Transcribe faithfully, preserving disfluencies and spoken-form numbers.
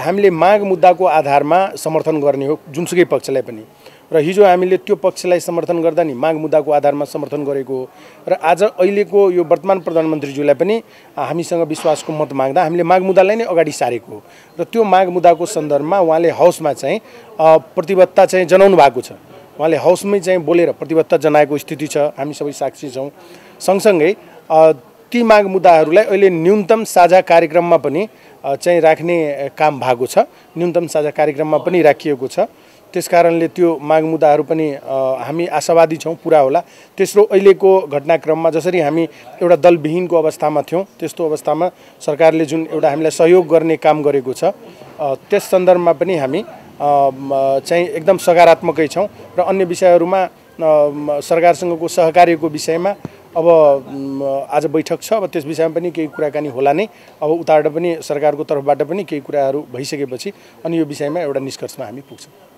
हामीले माग मुद्दाको आधारमा समर्थन गर्ने हो जुनसुकै पक्षलाई पनि र हिजो हामीले त्यो पक्षलाई समर्थन गर्दा नि माग मुद्दाको आधारमा समर्थन गरेको हो र आज अहिलेको यो वर्तमान प्रधानमन्त्रीज्यूलाई पनि हामीसँग विश्वासको मत माग्दा हामीले माग मुद्दालाई नै अगाडि सारेको हो र त्यो माग मुद्दाको सन्दर्भमा उहाँले हाउसमा चाहिँ प्रतिबद्धता चाहिँ जनाउनु भएको छ। उहाँले हाउसमै चाहिँ बोलेर प्रतिबद्धता जनाएको स्थिति छ, हामी सबै साक्षी छौँ। सँगसँगै ती माग मुद्दाहरूलाई अहिले न्यूनतम साझा कार्यक्रममा पनि चाहिँ राख्ने काम भएको छ, न्यूनतम साझा कार्यक्रममा पनि राखिएको छ। त्यसकारणले त्यो माग मुद्दाहरू पनि हामी आशावादी छौँ पुरा होला। तेस्रो, अहिलेको घटनाक्रममा जसरी हामी एउटा दलविहीनको अवस्थामा थियौँ त्यस्तो अवस्थामा सरकारले जुन एउटा हामीलाई सहयोग गर्ने काम गरेको छ त्यस सन्दर्भमा पनि हामी चाहिँ एकदम सकारात्मकै छौँ र अन्य विषयहरूमा सरकारसँगको सहकार्यको विषयमा अब आज बैठक छ, अब त्यस विषयमा पनि केही कुराकानी होला नै। अब उताबाट पनि सरकारको तर्फबाट पनि केही कुराहरू भइसकेपछि अनि यो विषयमा एउटा निष्कर्षमा हामी पुग्छौँ।